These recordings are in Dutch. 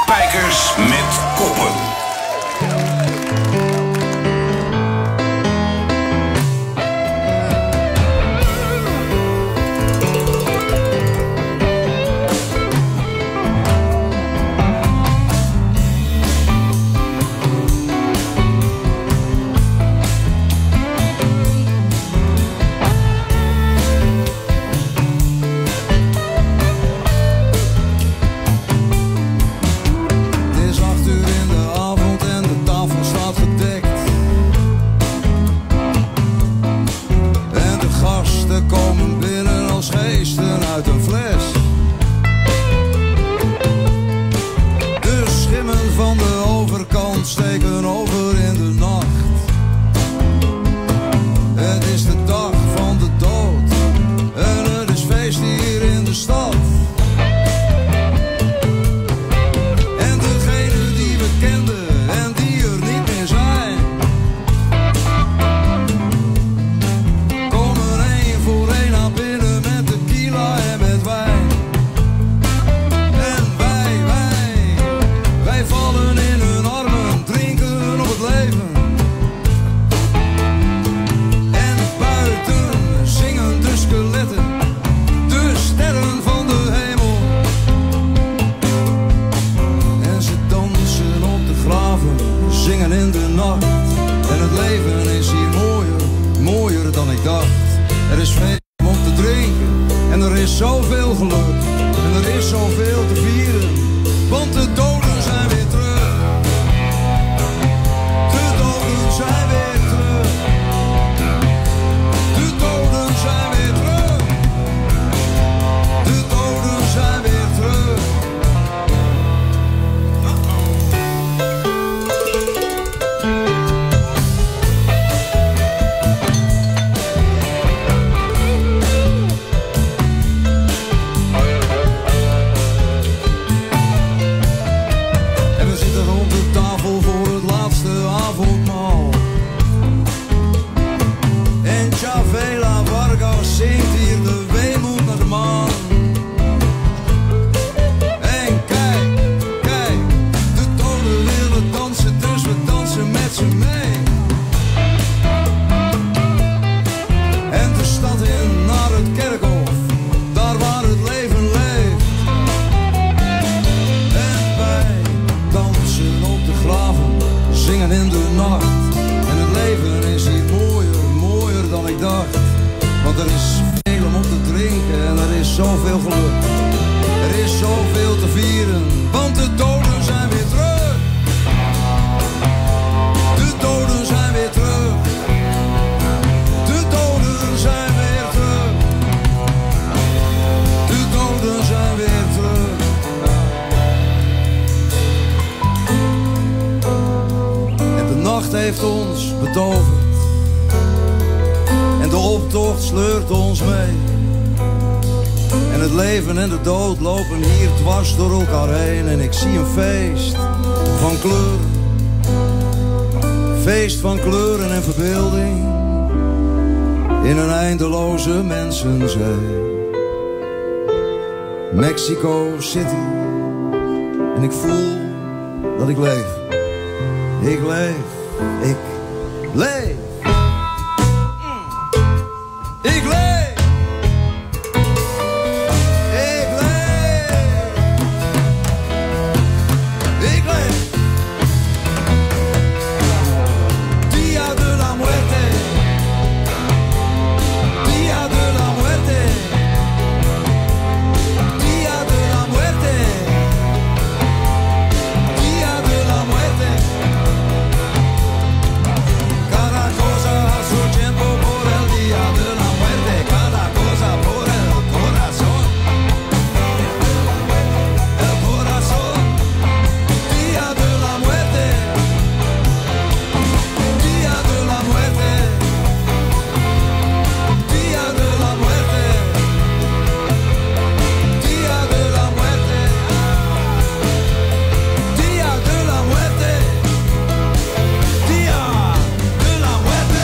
Spijkers met Koppen. Steken over in de nacht. Het is de dag van de dood en het is feest hier in de stad. En degenen die we kenden en die er niet meer zijn, komen één voor één naar binnen met tequila en met wijn. En wij vallen in hun armen, drinken op het leven. En buiten zingen de skeletten, de sterren van de hemel. En ze dansen op de graven, zingen in de nacht. En het leven is hier mooier, mooier dan ik dacht. Er is veel om te drinken en er is zoveel geluk. En er is zoveel te vieren, want de doden zijn weer terug. Zijn weer terug. De doden zijn weer terug. De doden zijn weer terug. En we zitten rond de tafel voor het laatste avondmaal. Chavela Vargas zingt hier de weemoed naar de maan. En kijk, de doden willen dansen, dus we dansen met ze mee. En de stad in naar het kerkhof, daar waar het leven leeft. En wij dansen op de graven, zingen in de nacht. En het leven is hier mooier dan ik dacht. Want er is veel om op te drinken en er is zoveel geluk. Er is zoveel te vieren, want de doden zijn weer terug. De doden zijn weer terug. De doden zijn weer terug. De doden zijn weer terug. En de nacht heeft ons betoverd. En de optocht sleurt ons mee. En het leven en de dood lopen hier dwars door elkaar heen. En ik zie een feest van kleur. Feest van kleuren en verbeelding. In een eindeloze mensenzee. Mexico City. En ik voel dat ik leef. Ik leef. Ik leef. Ik leef, ik leef, ik leef. Dia de la muerte, dia de la muerte, dia de la muerte, dia de la muerte. Cada cosa a su tiempo por el día de la muerte. Cada cosa por el corazón. El corazón. Día de la muerte. Día de la muerte. Día de la muerte. Día de la muerte. Día de la muerte. Día de la muerte.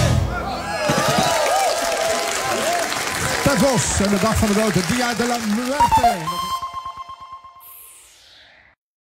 Ted Vos en de dag van de dood, het Dia de la Muerte.